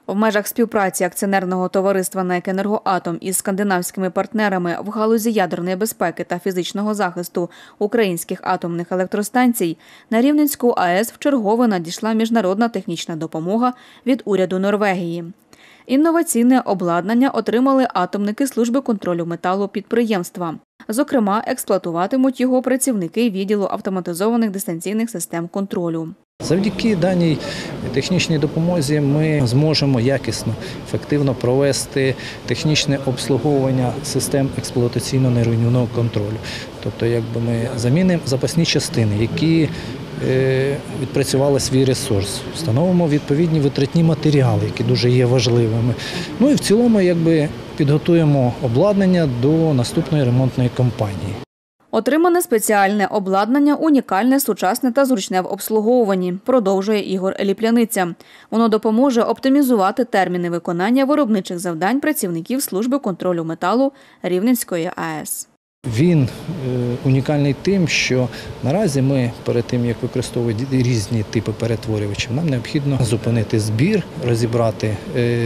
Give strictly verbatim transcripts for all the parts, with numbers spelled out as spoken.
В межах співпраці акціонерного товариства НЕК «Енергоатом» із скандинавськими партнерами в галузі ядерної безпеки та фізичного захисту українських атомних електростанцій на Рівненську АЕС вчергове надійшла міжнародна технічна допомога від уряду Норвегії. Інноваційне обладнання отримали атомники служби контролю металу підприємства. Зокрема, експлуатуватимуть його працівники відділу автоматизованих дистанційних систем контролю. Завдяки даній технічній допомозі ми зможемо якісно, ефективно провести технічне обслуговування систем експлуатаційно-неруйнівного контролю. Тобто, якби ми замінимо запасні частини, які відпрацювали свій ресурс, встановимо відповідні витратні матеріали, які дуже є важливими. Ну і в цілому, якби підготуємо обладнання до наступної ремонтної кампанії. Отримане спеціальне обладнання унікальне, сучасне та зручне в обслуговуванні, продовжує Ігор Ліпляниця. Воно допоможе оптимізувати терміни виконання виробничих завдань працівників служби контролю металу Рівненської АЕС. Він унікальний тим, що наразі ми перед тим, як використовувати різні типи перетворювачів, нам необхідно зупинити збір, розібрати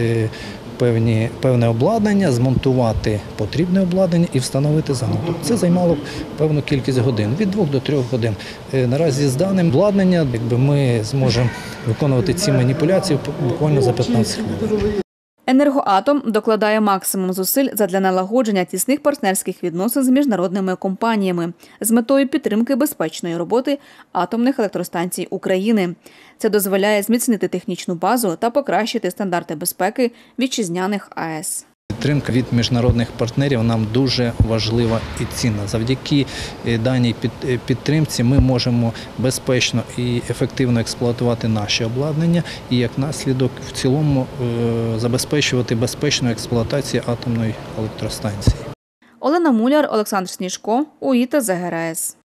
певні, певне обладнання, змонтувати потрібне обладнання і встановити заново. Це займало певну кількість годин, від двох до трьох годин. Наразі з даним обладнанням якби ми зможемо виконувати ці маніпуляції буквально за п'ятнадцять хвилин. «Енергоатом» докладає максимум зусиль задля налагодження тісних партнерських відносин з міжнародними компаніями з метою підтримки безпечної роботи атомних електростанцій України. Це дозволяє зміцнити технічну базу та покращити стандарти безпеки вітчизняних АЕС. Підтримка від міжнародних партнерів нам дуже важлива і цінна. Завдяки даній підтримці ми можемо безпечно і ефективно експлуатувати наші обладнання і, як наслідок, в цілому забезпечувати безпечну експлуатацію атомної електростанції. Олена Муляр, Олександр Сніжко, УІТА ЗГРАЕС.